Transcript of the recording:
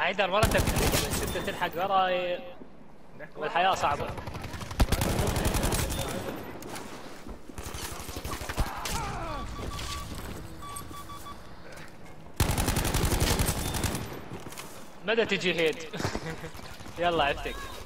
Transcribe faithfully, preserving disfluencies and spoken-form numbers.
حيدر مرة تفكير بس انت تلحق وراي والحياة صعبة. متى تجي هيد؟ يلا عفتك.